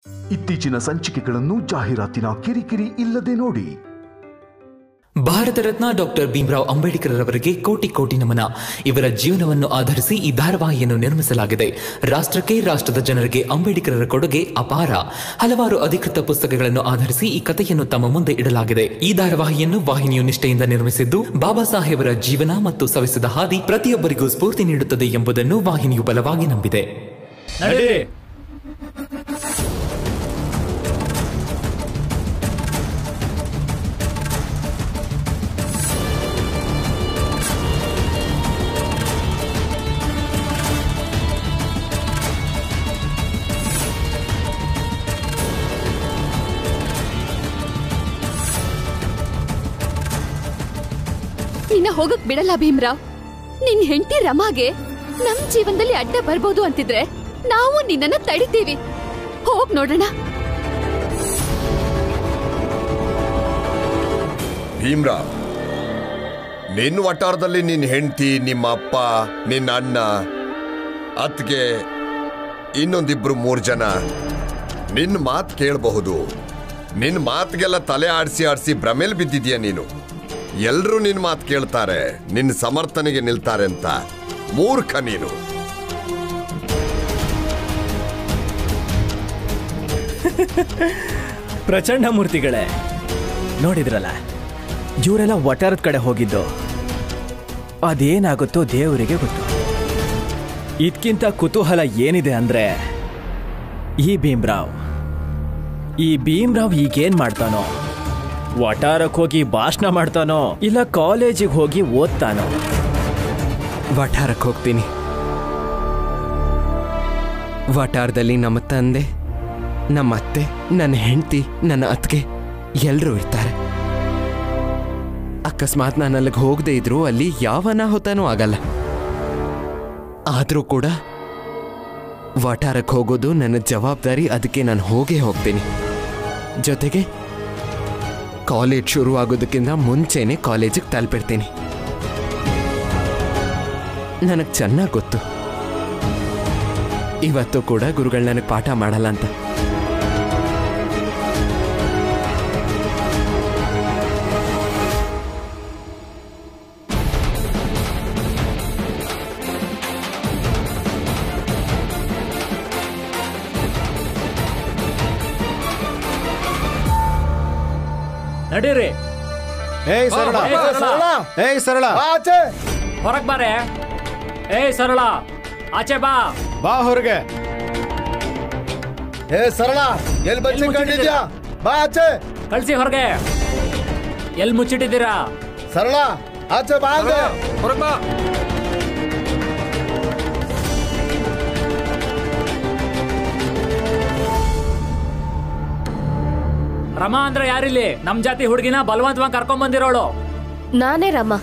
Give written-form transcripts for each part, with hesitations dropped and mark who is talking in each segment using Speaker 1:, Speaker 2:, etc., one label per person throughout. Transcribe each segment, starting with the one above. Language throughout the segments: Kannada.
Speaker 1: ಇತ್ತೀಚಿನ ಸಂಚಿಕೆಗಳನ್ನು ಜಾಹೀರಾತಿನ ಕಿರಿಕಿರಿ ಇಲ್ಲದೆ ನೋಡಿ.
Speaker 2: ಭಾರತ ರತ್ನ ಡಾಕ್ಟರ್ ಭೀಮರಾವ್ ಅಂಬೇಡ್ಕರ್ ಅವರಿಗೆ ಕೋಟಿ ಕೋಟಿ ನಮನ. ಇವರ ಜೀವನವನ್ನು ಆಧರಿಸಿ ಈ ಧಾರಾವಾಹಿಯನ್ನು ನಿರ್ಮಿಸಲಾಗಿದೆ. ರಾಷ್ಟ್ರಕ್ಕೆ, ರಾಷ್ಟ್ರದ ಜನರಿಗೆ ಅಂಬೇಡ್ಕರರ ಕೊಡುಗೆ ಅಪಾರ. ಹಲವಾರು ಅಧಿಕೃತ ಪುಸ್ತಕಗಳನ್ನು ಆಧರಿಸಿ ಈ ಕಥೆಯನ್ನು ತಮ್ಮ ಮುಂದೆ ಇಡಲಾಗಿದೆ. ಈ ಧಾರಾವಾಹಿಯನ್ನು ವಾಹಿನಿಯು ನಿಷ್ಠೆಯಿಂದ ನಿರ್ಮಿಸಿದ್ದು, ಬಾಬಾ ಸಾಹೇಬರ ಜೀವನ ಮತ್ತು ಸವೆಸಿದ ಹಾದಿ ಪ್ರತಿಯೊಬ್ಬರಿಗೂ ಸ್ಫೂರ್ತಿ ನೀಡುತ್ತದೆ ಎಂಬುದನ್ನು ವಾಹಿನಿಯು ಬಲವಾಗಿ ನಂಬಿದೆ.
Speaker 3: ನಿನ್ನ ಹೋಗಕ್ ಬಿಡಲ್ಲ ಭೀಮರಾವ್. ನಿನ್ ಹೆಂಡತಿ ರಮಾಗೆ ನಮ್ ಜೀವನದಲ್ಲಿ ಅಡ್ಡ ಬರ್ಬೋದು ಅಂತಿದ್ರೆ ನಾವು ನಿನ್ನನ್ನ ತಡಿತೀವಿ. ಹೋಗ್ ನೋಡೋಣ.
Speaker 4: ಭೀಮರಾವ್, ನಿನ್ನ ವಟಾರದಲ್ಲಿ ನಿನ್ನ ಹೆಂಡತಿ, ನಿಮ್ಮ ಅಪ್ಪ, ನಿನ್ನ ಅಣ್ಣ, ಅತ್ಗೆ, ಇನ್ನೊಂದಿಬ್ರು 3 ಜನ ನಿನ್ನ ಮಾತು ಕೇಳಬಹುದು. ನಿನ್ನ ಮಾತಿಗೆಲ್ಲ ತಲೆ ಆಡಿಸಿ ಭ್ರಮೆಲ್ ಬಿದ್ದಿದ್ಯಾ ನೀನು. ಎಲ್ರೂ ನಿನ್ನ ಮಾತು ಕೇಳ್ತಾರೆ, ನಿನ್ನ ಸಮರ್ಥನೆಗೆ ನಿಲ್ತಾರೆ ಅಂತ. ಮೂರ್ಖ ನೀನು.
Speaker 5: ಪ್ರಚಂಡ ಮೂರ್ತಿಗಳೇ, ನೋಡಿದ್ರಲ್ಲ, ಇವರೆಲ್ಲ ವಟಾರದ ಕಡೆ ಹೋಗಿದ್ದು. ಅದೇನಾಗುತ್ತೋ ದೇವರಿಗೆ ಗೊತ್ತು. ಇದಕ್ಕಿಂತ ಕುತೂಹಲ ಏನಿದೆ ಅಂದ್ರೆ, ಈ ಭೀಮರಾವ್ ಈಗೇನ್ ಮಾಡ್ತಾನೋ? ವಟಾರಕ್ಕೆ ಹೋಗಿ ಭಾಷಣ ಮಾಡ್ತಾನೋ, ಇಲ್ಲ ಕಾಲೇಜಿಗೆ ಹೋಗಿ ಓದ್ತಾನೋ?
Speaker 6: ವಟಾರಕ್ಕೆ ಹೋಗ್ತೀನಿ. ವಟಾರದಲ್ಲಿ ನಮ್ಮ ತಂದೆ, ನಮ್ಮ ಅತ್ತೆ, ನನ್ನ ಹೆಂಡತಿ, ನನ್ನ ಅತ್ತಿಗೆ ಎಲ್ಲರೂ ಇರ್ತಾರೆ. ಅಕಸ್ಮಾತ್ ನಾನು ಅಲ್ಲಿಗೆ ಹೋಗದೆ ಇದ್ರು ಅಲ್ಲಿ ಯಾವ ಅನಾಹುತನೂ ಆಗಲ್ಲ. ಆದರೂ ಕೂಡ ವಟಾರಕ್ಕೆ ಹೋಗೋದು ನನ್ನ ಜವಾಬ್ದಾರಿ. ಅದಕ್ಕೆ ನಾನು ಹೋಗೇ ಹೋಗ್ತೀನಿ. ಜೊತೆಗೆ ಕಾಲೇಜ್ ಶುರು ಆಗೋದಕ್ಕಿಂತ ಮುಂಚೆನೆ ಕಾಲೇಜಿಗೆ ತಲುಪಿರ್ತೀನಿ. ನನಗೆ ಚೆನ್ನಾಗಿ ಗೊತ್ತು, ಇವತ್ತು ಕೂಡ ಗುರುಗಳು ನನಗೆ ಪಾಠ ಮಾಡಲ್ಲ ಅಂತ.
Speaker 5: ನಡೀರಿ.
Speaker 7: ಸರಳ ಆಚೆ
Speaker 5: ಹೊರಗ್ ಬಾರೆ. ಸರಳ ಆಚೆ ಬಾ.
Speaker 7: ಬಾ ಹೊರಗೆ. ಸರಳ ಎಲ್ಲಿ ಬಚ್ಚಿಕೊಂಡಿದ್ಯಾ? ಬಾ ಆಚೆ.
Speaker 5: ಕಳ್ಸಿ ಹೊರಗೆ. ಎಲ್ಲಿ ಮುಚ್ಚಿಟ್ಟಿದ್ದೀರಾ?
Speaker 7: ಸರಳ ಆಚೆ ಬಾ. ಹೊರಗೆ ಬಾ.
Speaker 5: ರಮಾ ಅಂದ್ರೆ ಯಾರಿಲ್ಲಿ? ನಮ್ ಜಾತಿ ಹುಡುಗಿನ ಬಲವಂತವಾಗಿ ಕರ್ಕೊಂಡ್ ಬಂದಿರೋಳು.
Speaker 3: ನಾನೇ ರಮಾ.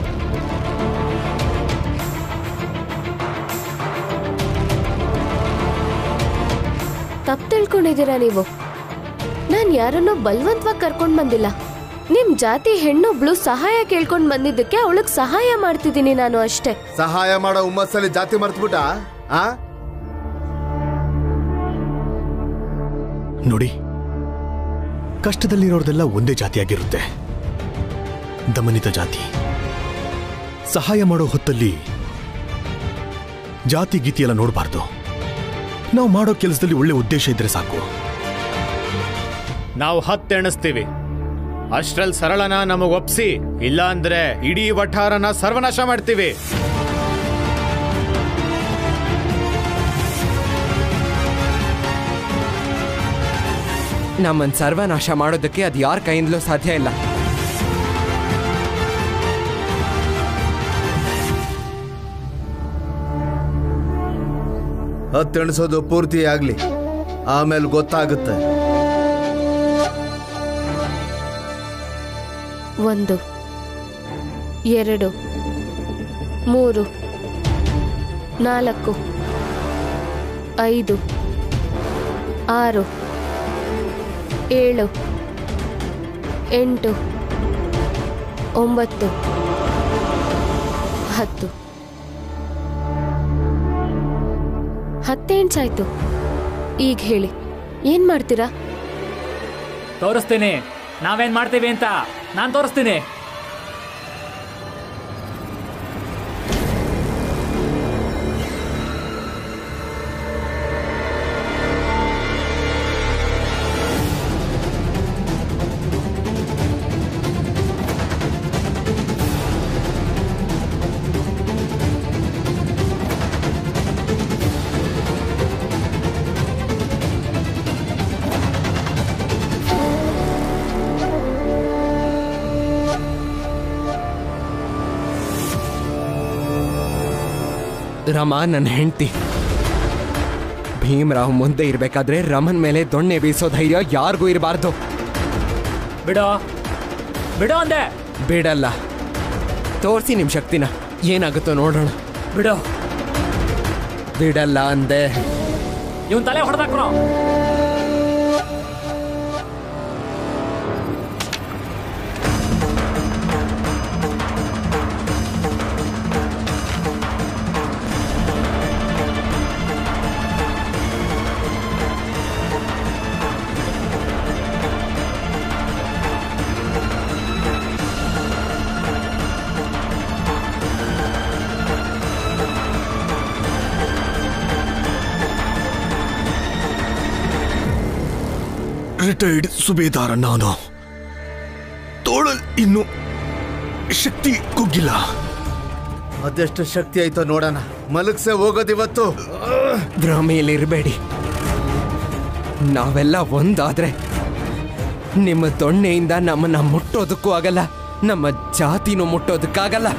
Speaker 3: ತಪ್ಪು ತಿಳ್ಕೊಂಡಿದ್ದೀರಾ ನೀವು. ನಾನ್ ಯಾರನ್ನೋ ಬಲವಂತವಾಗಿ ಕರ್ಕೊಂಡ್ ಬಂದಿಲ್ಲ. ನಿಮ್ ಜಾತಿ ಹೆಣ್ಣೊಬ್ಳು ಸಹಾಯ ಕೇಳ್ಕೊಂಡ್ ಬಂದಿದ್ದಕ್ಕೆ ಅವಳಗ್ ಸಹಾಯ ಮಾಡ್ತಿದ್ದೀನಿ ನಾನು ಅಷ್ಟೇ.
Speaker 7: ಸಹಾಯ ಮಾಡೋ ಹುಮ್ಮಸ್ಸಲ್ಲಿ ಜಾತಿ ಮರ್ತ್ಬಿಟ್ಟ?
Speaker 8: ನೋಡಿ, ಕಷ್ಟದಲ್ಲಿರೋರ್ದೆಲ್ಲ ಒಂದೇ ಜಾತಿಯಾಗಿರುತ್ತೆ, ದಮನಿತ ಜಾತಿ. ಸಹಾಯ ಮಾಡೋ ಹೊತ್ತಲ್ಲಿ ಜಾತಿ ಗೀತಿಯೆಲ್ಲ ನೋಡಬಾರ್ದು. ನಾವು ಮಾಡೋ ಕೆಲಸದಲ್ಲಿ ಒಳ್ಳೆ ಉದ್ದೇಶ ಇದ್ರೆ ಸಾಕು.
Speaker 9: ನಾವು 10 ಎಣಿಸ್ತೀವಿ. ಅಷ್ಟ್ರಲ್ಲಿ ಸರಳನ ನಮಗೊಪ್ಸಿ, ಇಲ್ಲ ಅಂದ್ರೆ ಇಡೀ ವಠಾರನ ಸರ್ವನಾಶ ಮಾಡ್ತೀವಿ.
Speaker 6: ನಮ್ಮನ್ನು ಸರ್ವನಾಶ ಮಾಡೋದಕ್ಕೆ ಅದು ಯಾರ ಕೈಯಿಂದಲೂ ಸಾಧ್ಯ ಇಲ್ಲ.
Speaker 7: ಹತ್ತೆಣಿಸೋದು ಪೂರ್ತಿ ಆಗ್ಲಿ, ಆಮೇಲೆ ಗೊತ್ತಾಗುತ್ತೆ.
Speaker 3: 1 2 3 4 5 6 7 8 9 10 10 ಎಂಚಾಯ್ತು. ಈಗ ಹೇಳಿ, ಏನ್ ಮಾಡ್ತೀರಾ?
Speaker 5: ತೋರಿಸ್ತೀನಿ ನಾವೇನ್ ಮಾಡ್ತೀವಿ ಅಂತ. ನಾನು ತೋರಿಸ್ತೀನಿ.
Speaker 6: ರಮ ನನ್ನ ಹೆಂಡತಿ. ಭೀಮರಾವ್ ಮುಂದೆ ಇರ್ಬೇಕಾದ್ರೆ ರಮನ್ ಮೇಲೆ ದೊಣ್ಣೆ ಬೀಸೋ ಧೈರ್ಯ ಯಾರಿಗೂ ಇರಬಾರ್ದು.
Speaker 5: ಬಿಡೋ ಬಿಡೋ ಅಂದೆ.
Speaker 6: ಬಿಡಲ್ಲ. ತೋರಿಸಿ ನಿಮ್ಮ ಶಕ್ತಿನ. ಏನಾಗುತ್ತೋ ನೋಡೋಣ.
Speaker 5: ಬಿಡೋ.
Speaker 6: ಬಿಡಲ್ಲ ಅಂದೆ.
Speaker 5: ಇವನ್ ತಲೆ ಹೊಡೆದಾಕ್ರೋ.
Speaker 8: ರಿಟೈರ್ಡ್ ಸುಬೇದಾರ ನಾನು. ತೋಳಲ್ ಇನ್ನು ಶಕ್ತಿ ಕುಗ್ಗಿಲ್ಲ.
Speaker 7: ಅದೆಷ್ಟು ಶಕ್ತಿ ಆಯ್ತೋ ನೋಡೋಣ. ಮಲಗ್ಸೆ ಹೋಗೋದಿವತ್ತು.
Speaker 6: ಭ್ರಮೆಯಲ್ಲಿರಬೇಡಿ. ನಾವೆಲ್ಲ ಒಂದಾದ್ರೆ ನಿಮ್ಮ ದೊಣ್ಣೆಯಿಂದ ನಮ್ಮನ್ನ ಮುಟ್ಟೋದಕ್ಕೂ ಆಗಲ್ಲ, ನಮ್ಮ ಜಾತಿನೂ ಮುಟ್ಟೋದಕ್ಕಾಗಲ್ಲ.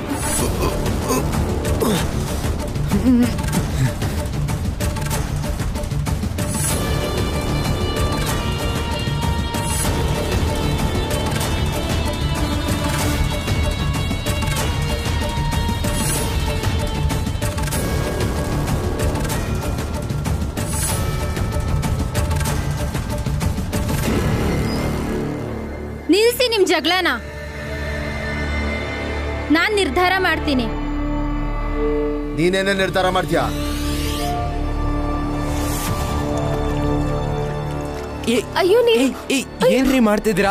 Speaker 10: ನಿಲ್ಸಿ ನಿಮ್ ಜಗಳನ. ನಾನ್ ನಿರ್ಧಾರ ಮಾಡ್ತೀನಿ.
Speaker 7: ನೀನೇನೇ ನಿರ್ಧಾರ ಮಾಡ್ತೀಯಾ?
Speaker 3: ಅಯ್ಯೋ
Speaker 6: ಏನ್ರಿ ಮಾಡ್ತಿದ್ದೀರಾ?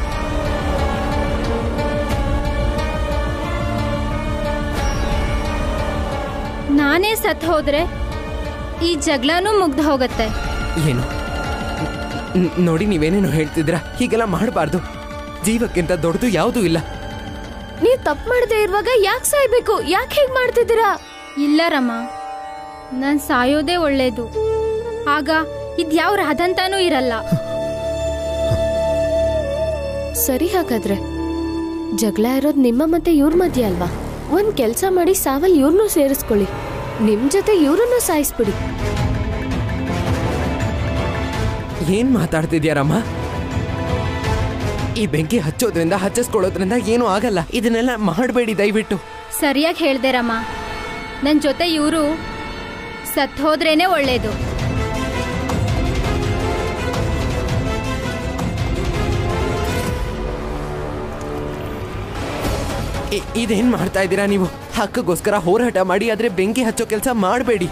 Speaker 10: ನಾನೇ ಸತ್ ಹೋದ್ರೆ ಈ ಜಗಳನೂ ಮುಗ್ದು ಹೋಗತ್ತೆ.
Speaker 6: ಏನು ನೋಡಿ, ನೀವೇನೇನು ಹೇಳ್ತಿದ್ದೀರಾ? ಹೀಗೆಲ್ಲ ಮಾಡಬಾರ್ದು. ಜೀವಕ್ಕಿಂತ ದೊಡ್ಡದು ಯಾವುದೂ ಇಲ್ಲ.
Speaker 3: ನೀವ್ ತಪ್ಪು ಮಾಡದೆ ಇರುವಾಗ ಯಾಕೆ ಸಾಯ್ಬೇಕು? ಯಾಕೆ ಹೇಗ್ ಮಾಡ್ತಿದ್ದೀರಾ?
Speaker 10: ಇಲ್ಲ ರಮ್ಮ, ನಾನ್ ಸಾಯೋದೇ ಒಳ್ಳೇದು. ಆಗ ಇದ್ಯಾವ ರಾಧಂತಾನೂ ಇರಲ್ಲ.
Speaker 3: ಸರಿ, ಹಾಗಾದ್ರೆ ಜಗಳ ಇರೋದ್ ನಿಮ್ಮ ಮತ್ತೆ ಇವ್ರ ಮಧ್ಯೆ ಅಲ್ವಾ? ಒಂದ್ ಕೆಲ್ಸ ಮಾಡಿ ಸಾವಲ್ ಇವ್ರನ್ನೂ ಸೇರಿಸ್ಕೊಳ್ಳಿ. ನಿಮ್ ಜೊತೆ ಇವ್ರನ್ನೂ ಸಾಯಿಸ್ಬಿಡಿ.
Speaker 6: ಏನ್ ಮಾತಾಡ್ತಿದ್ಯಾರಮ್ಮ? ಈ ಬೆಂಕಿ ಹಚ್ಚೋದ್ರಿಂದ ಹಚ್ಚಿಸ್ಕೊಳ್ಳೋದ್ರಿಂದ ಏನೂ ಆಗಲ್ಲ. ಇದನ್ನೆಲ್ಲ ಮಾಡಬೇಡಿ ದಯವಿಟ್ಟು.
Speaker 10: ಸರಿಯಾಗಿ ಹೇಳ್ದೆ ರಮ್ಮ. ನನ್ ಜೊತೆ ಇವರು ಸತ್ ಹೋದ್ರೇನೆ ಒಳ್ಳೇದು.
Speaker 6: ಇದೇನ್ ಮಾಡ್ತಾ ಇದ್ದೀರಾ ನೀವು? ಹಕ್ಕಗೋಸ್ಕರ ಹೋರಾಟ ಮಾಡಿ, ಆದ್ರೆ ಬೆಂಕಿ ಹಚ್ಚೋ ಕೆಲಸ ಮಾಡಬೇಡಿ.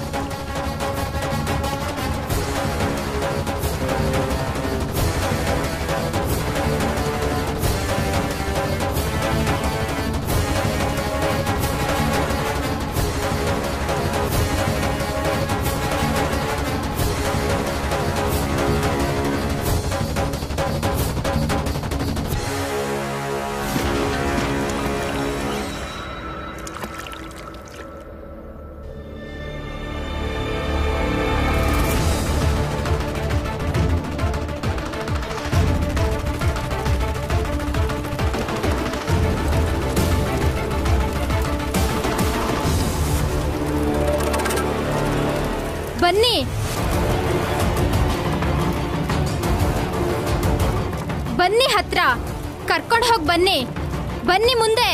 Speaker 10: ಬನ್ನಿ ಬನ್ನಿ, ಹತ್ರ ಕರ್ಕೊಂಡು ಹೋಗಿ ಬನ್ನಿ. ಬನ್ನಿ ಮುಂದೆ.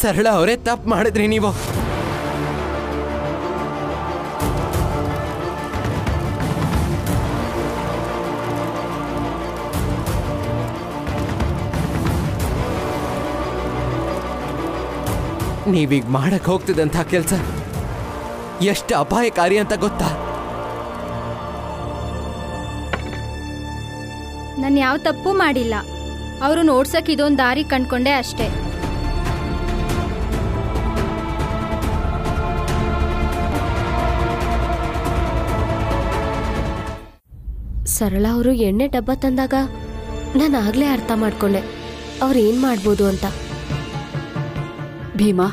Speaker 6: ಸರಳ ಅವರೇ ತಪ್ಪು ಮಾಡಿದ್ರಿ ನೀವು. ನೀವೀಗ ಮಾಡಕ್ ಹೋಗ್ತಿದ್ದಂಥ ಕೆಲಸ ಎಷ್ಟು ಅಪಾಯಕಾರಿ ಅಂತ ಗೊತ್ತಾ?
Speaker 10: ನಾನು ಯಾವ ತಪ್ಪು ಮಾಡಿಲ್ಲ. ಅವರು ನೋಡ್ಸಕ್ ಇದೊಂದು ದಾರಿ ಕಂಡ್ಕೊಂಡೆ ಅಷ್ಟೇ.
Speaker 3: ಸರಳ ಅವರು ಎಣ್ಣೆ ಡಬ್ಬ ತಂದಾಗ ನಾನು ಆಗ್ಲೇ ಅರ್ಥ ಮಾಡ್ಕೊಂಡೆ ಅವ್ರು ಏನ್ ಮಾಡ್ಬೋದು ಅಂತ.
Speaker 11: ಭೀಮಾ,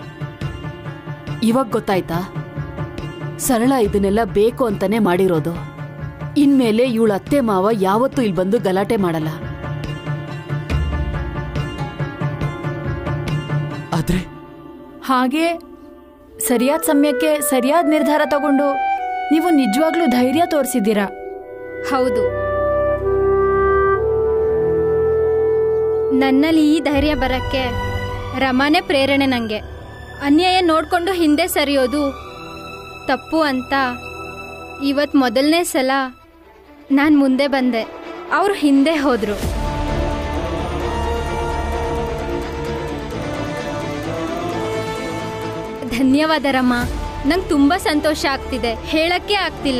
Speaker 11: ಇವಾಗ ಗೊತ್ತಾಯ್ತಾ? ಸರಳ ಇದನ್ನೆಲ್ಲ ಬೇಕು ಅಂತಾನೆ ಮಾಡಿರೋದು. ಇನ್ಮೇಲೆ ಇವಳ ಅತ್ತೆ ಮಾವ ಯಾವತ್ತೂ ಇಲ್ಲಿ ಬಂದು ಗಲಾಟೆ ಮಾಡಲ್ಲ.
Speaker 6: ಆದ್ರೆ
Speaker 11: ಹಾಗೆ ಸರಿಯಾದ ಸಮಯಕ್ಕೆ ಸರಿಯಾದ ನಿರ್ಧಾರ ತಗೊಂಡು ನೀವು ನಿಜವಾಗ್ಲೂ ಧೈರ್ಯ ತೋರಿಸಿದ್ದೀರಾ.
Speaker 10: ಹೌದು, ನನ್ನಲ್ಲಿ ಈ ಧೈರ್ಯ ಬರಕ್ಕೆ ರಮಾನೇ ಪ್ರೇರಣೆ. ನಂಗೆ ಅನ್ಯಾಯ ನೋಡ್ಕೊಂಡು ಹಿಂದೆ ಸರಿಯೋದು ತಪ್ಪು ಅಂತ ಇವತ್ತು ಮೊದಲನೇ ಸಲ ನಾನು ಮುಂದೆ ಬಂದೆ. ಅವರು ಹಿಂದೆ ಹೋದ್ರು. ಧನ್ಯವಾದ ರಮಾ. ನಂಗೆ ತುಂಬಾ ಸಂತೋಷ ಆಗ್ತಿದೆ, ಹೇಳಕ್ಕೆ ಆಗ್ತಿಲ್ಲ.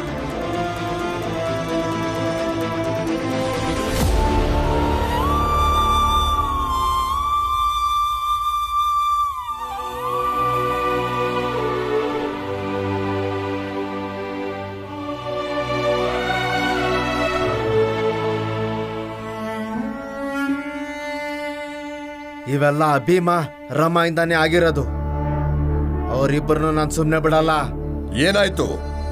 Speaker 7: ಇವೆಲ್ಲ ಭೀಮಾ ರಮಾಯಿಂದಾನೇ ಆಗಿರೋದು. ಅವರಿಬ್ಬರನ್ನು ನಾನು ಸುಮ್ಮನೆ ಬಿಡಲ್ಲ.
Speaker 4: ಏನಾಯ್ತು?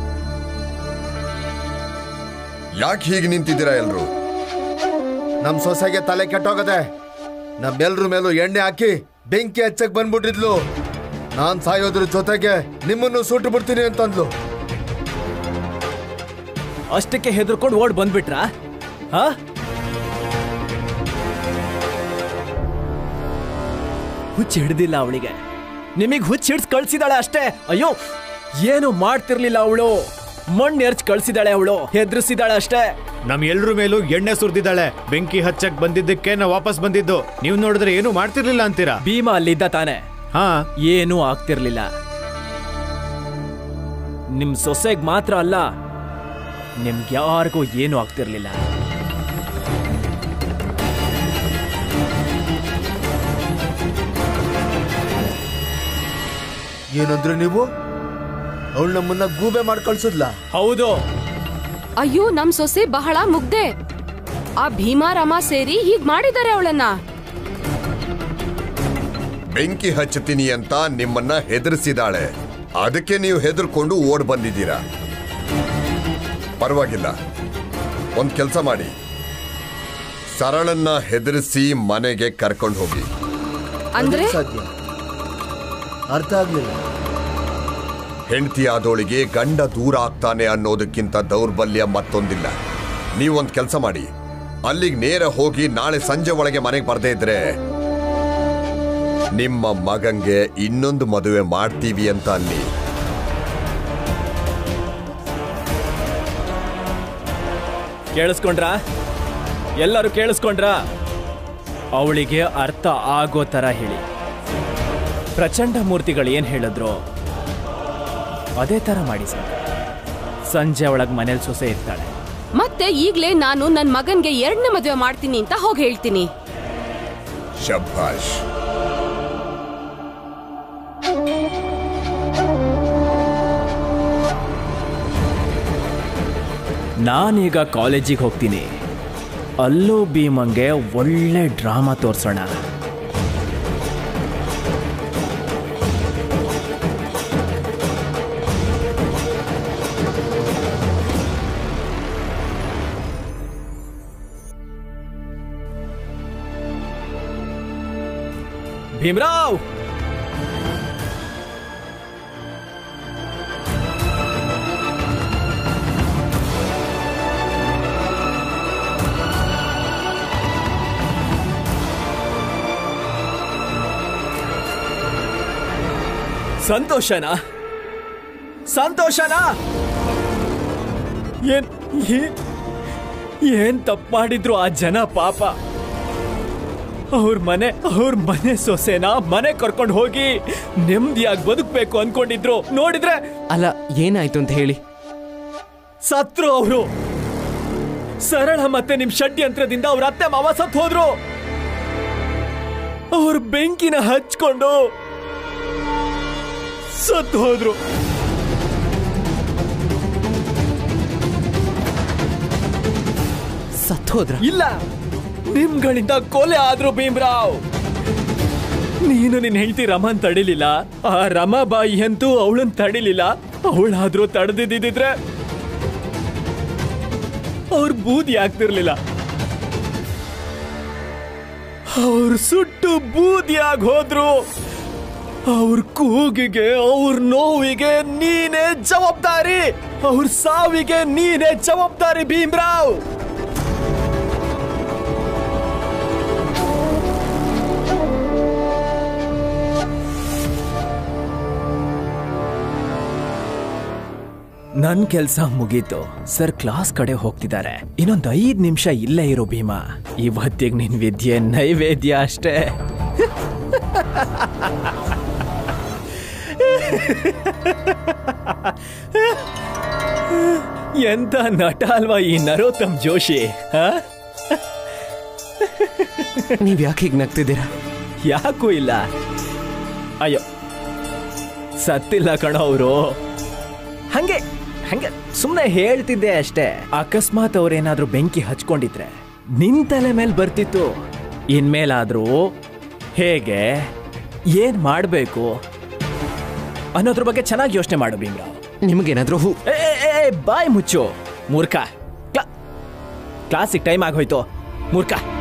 Speaker 4: ಯಾಕೆ ಹೀಗೆ ನಿಂತಿದ್ದೀರಾ ಎಲ್ರು?
Speaker 7: ನಮ್ ಸೊಸೆಗೆ ತಲೆ ಕೆಟ್ಟೋಗದೆ. ನಮ್ಮೆಲ್ರ ಮೇಲೂ ಎಣ್ಣೆ ಹಾಕಿ ಬೆಂಕಿ ಹಚ್ಚಕ್ ಬಂದ್ಬಿಟ್ಟಿದ್ಲು. ನಾನ್ ಸಾಯೋದ್ರ ಜೊತೆಗೆ ನಿಮ್ಮನ್ನು ಸುಟ್ಟು ಬಿಡ್ತೀನಿ ಅಂತಂದ್ಲು.
Speaker 5: ಅಷ್ಟಕ್ಕೆ ಹೆದರ್ಕೊಂಡು ಓಡ್ ಬಂದ್ಬಿಟ್ರಾ? ಹಾ, ಹುಚ್ಚ ಹಿಡ್ದಿಲ್ಲ ಅವಳಿಗೆ. ನಿಮಗ್ ಹುಚ್ಚ ಹಿಡ್ಸ್ ಕಳ್ಸಿದಾಳೆ ಅಷ್ಟೇ. ಅಯ್ಯೋ, ಏನು ಮಾಡ್ತಿರ್ಲಿಲ್ಲ ಅವಳು. ಮಣ್ಣು ಎರ್ಚ್ ಕಳ್ಸಿದಾಳೆ ಅವಳು, ಹೆದರ್ಸಿದಾಳೆ ಅಷ್ಟೇ.
Speaker 9: ನಮ್ ಎಲ್ರ ಮೇಲೂ ಎಣ್ಣೆ ಸುರಿದಿದ್ದಾಳೆ. ಬೆಂಕಿ ಹಚ್ಚಕ್ ಬಂದಿದ್ದಕ್ಕೆ ನಾವು ವಾಪಸ್ ಬಂದಿದ್ದು. ನೀವು ನೋಡಿದ್ರೆ ಏನು ಮಾಡ್ತಿರ್ಲಿಲ್ಲ ಅಂತೀರಾ?
Speaker 5: ಭೀಮಾ ಅಲ್ಲಿದ್ದ ತಾನೆ?
Speaker 9: ಹಾ,
Speaker 5: ಏನೂ ಆಗ್ತಿರ್ಲಿಲ್ಲ. ನಿಮ್ ಸೊಸೆಗ್ ಮಾತ್ರ ಅಲ್ಲ, ನಿಮ್ಗ್ಯಾರಿಗೂ ಏನೂ ಆಗ್ತಿರ್ಲಿಲ್ಲ.
Speaker 7: ಏನಂದ್ರೆ ನೀವು? ಅವಳು ನಮ್ಮನ್ನ ಗೂಬೆ ಮಾಡಿ ಕಳ್ಸಿದ್ಲ?
Speaker 5: ಹೌದು.
Speaker 11: ಅಯ್ಯೋ, ನಮ್ ಸೊಸೆ ಬಹಳ ಮುಗ್ದೆ. ಆ ಭೀಮಾ ರಮಾ ಸೇರಿ ಹೀಗ್ ಮಾಡಿದ್ದಾರೆ ಅವಳನ್ನ.
Speaker 4: ಬೆಂಕಿ ಹಚ್ಚತೀನಿ ಅಂತ ನಿಮ್ಮನ್ನ ಹೆದರ್ಸಿದಾಳೆ. ಅದಕ್ಕೆ ನೀವು ಹೆದರ್ಕೊಂಡು ಓಡ್ ಬಂದಿದ್ದೀರಾ. ಪರವಾಗಿಲ್ಲ, ಒಂದ್ ಕೆಲಸ ಮಾಡಿ, ಸರಳನ್ನ ಹೆದರಿಸಿ ಮನೆಗೆ ಕರ್ಕೊಂಡು ಹೋಗಿ.
Speaker 11: ಅಂದ್ರೆ
Speaker 7: ಸಾಧ್ಯ? ಅರ್ಥ ಆಗ್ಲಿಲ್ಲ.
Speaker 4: ಹೆಂಡತಿ ಆದೋಳಿಗೆ ಗಂಡ ದೂರ ಆಗ್ತಾನೆ ಅನ್ನೋದಕ್ಕಿಂತ ದೌರ್ಬಲ್ಯ ಮತ್ತೊಂದಿಲ್ಲ. ನೀವೊಂದ್ ಕೆಲಸ ಮಾಡಿ, ಅಲ್ಲಿಗೆ ನೇರ ಹೋಗಿ ನಾಳೆ ಸಂಜೆ ಒಳಗೆ ಮನೆಗೆ ಬರ್ದೇ ಇದ್ರೆ ನಿಮ್ಮ ಮಗಂಗೆ ಇನ್ನೊಂದು ಮದುವೆ ಮಾಡ್ತೀವಿ ಅಂತ ಅಲ್ಲಿ.
Speaker 5: ಕೇಳಿಸ್ಕೊಂಡ್ರಾ? ಎಲ್ಲರೂ ಕೇಳಿಸ್ಕೊಂಡ್ರಾ? ಅವಳಿಗೆ ಅರ್ಥ ಆಗೋ ತರ ಹೇಳಿ. ಪ್ರಚಂಡ ಮೂರ್ತಿಗಳು ಏನ್ ಹೇಳಿದ್ರು ಅದೇ ತರ ಮಾಡಿ ಸರ್. ಸಂಜೆ ಒಳಗ್ ಮನೇಲಿ ಸೊಸೆ ಇರ್ತಾಳೆ.
Speaker 11: ಮತ್ತೆ ಈಗ್ಲೇ ನಾನು ನನ್ ಮಗನ್ಗೆ 2ನೇ ಮದುವೆ ಮಾಡ್ತೀನಿ ಅಂತ ಹೋಗಿ ಹೇಳ್ತೀನಿ.
Speaker 4: ಶಭಾಷ್.
Speaker 5: ನಾನೀಗ ಕಾಲೇಜಿಗೆ ಹೋಗ್ತೀನಿ. ಅಲ್ಲೂ ಭೀಮಂಗೆ ಒಳ್ಳೆ ಡ್ರಾಮಾ ತೋರ್ಸೋಣ. ಭೀಮರಾವ್, ಸಂತೋಷನಾ ಸಂತೋಷನಾ ಏನ್ ತಪ್ಪು ಮಾಡಿದ್ರು ಆ ಜನ ಪಾಪ. ಅವ್ರ ಮನೆ ಸೊಸೆನ ಮನೆ ಕರ್ಕೊಂಡು ಹೋಗಿ ನೆಮ್ಮದಿಯಾಗಿ ಬದುಕಬೇಕು ಅನ್ಕೊಂಡಿದ್ರು. ನೋಡಿದ್ರೆ
Speaker 6: ಅಲ್ಲ, ಏನಾಯ್ತು ಅಂತ ಹೇಳಿ.
Speaker 5: ಸತ್ರು ಅವರು. ಸರಳ ಮತ್ತೆ ನಿಮ್ ಷಡ್ಯಂತ್ರದಿಂದ ಅವ್ರ ಅತ್ತೆ ಮಾವ ಸತ್ ಹೋದ್ರು. ಅವ್ರ ಬೆಂಕಿನ ಹಚ್ಕೊಂಡು ಸತ್ತು ಹೋದ್ರು.
Speaker 6: ಸತ್ತು ಹೋದ್ರ?
Speaker 5: ಇಲ್ಲ, ನಿಮ್ಗಳಿಂದ ಕೊಲೆ ಆದ್ರು ಭೀಮ್ರಾವ್. ನೀನು ನಿನ್ ಹೆಂಡತಿ ರಮನ್ ತಡಿಲಿಲ್ಲ, ಆ ರಮಾಬಾಯಿ ಅಂತೂ ಅವಳನ್ ತಡಿಲಿಲ್ಲ. ಅವಳಾದ್ರೂ ತಡೆದಿದ್ದಿದ್ರೆ ಅವ್ರ ಬೂದಿ ಆಗ್ತಿರ್ಲಿಲ್ಲ. ಅವ್ರು ಸುಟ್ಟು ಬೂದಿಯಾಗಿ ಹೋದ್ರು. ಅವ್ರ ಕೂಗಿಗೆ, ಅವ್ರ ನೋವಿಗೆ ನೀನೇ ಜವಾಬ್ದಾರಿ. ಅವ್ರ ಸಾವಿಗೆ ನೀನೇ ಜವಾಬ್ದಾರಿ ಭೀಮ್ರಾವ್. ನನ್ ಕೆಲ್ಸ ಮುಗೀತು ಸರ್. ಕ್ಲಾಸ್ ಕಡೆ ಹೋಗ್ತಿದ್ದಾರೆ. ಇನ್ನೊಂದು 5 ನಿಮಿಷ ಇಲ್ಲೇ ಇರೋ ಭೀಮಾ. ಇವತ್ತಿಗೆ ನಿನ್ ವಿದ್ಯೆ ನೈವೇದ್ಯ ಅಷ್ಟೇ. ಎಂತ ನಟ ಅಲ್ವಾ ಈ ನರೋತ್ತಮ್ ಜೋಶಿ.
Speaker 6: ನೀವ್ ಯಾಕೆ ಹೀಗೆ ನಗ್ತಿದ್ದೀರಾ?
Speaker 5: ಯಾಕೂ ಇಲ್ಲ. ಅಯ್ಯೋ, ಸತ್ತಿಲ್ಲ ಕಣ ಅವರು. ಹಂಗೆ ಸುಮ್ಮನೆ ಹೇಳ್ತಿದ್ದೆ ಅಷ್ಟೇ. ಅಕಸ್ಮಾತ್ ಅವ್ರೇನಾದ್ರೂ ಬೆಂಕಿ ಹಚ್ಕೊಂಡಿದ್ರೆ ನಿನ್ ತಲೆ ಮೇಲೆ ಬರ್ತಿತ್ತು. ಇನ್ಮೇಲಾದ್ರೂ ಹೇಗೆ ಏನ್ ಮಾಡ್ಬೇಕು ಅನ್ನೋದ್ರ ಬಗ್ಗೆ ಚೆನ್ನಾಗಿ ಯೋಚನೆ ಮಾಡು ಭೀಮ್ರಾವ್.
Speaker 6: ನಿಮಗೇನಾದ್ರೂ
Speaker 5: ಬಾಯ್ ಮುಚ್ಚು ಮೂರ್ಖ. ಕ್ಲಾಸಿಗೆ ಟೈಮ್ ಆಗೋಯ್ತು ಮೂರ್ಖ.